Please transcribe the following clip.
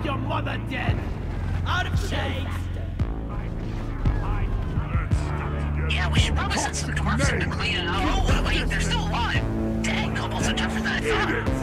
your mother dead! Out of shape! Yeah, we should probably send some dwarfs in to clean it up. Oh, wait, they're still alive! Dang, Kobolds are tougher than I thought.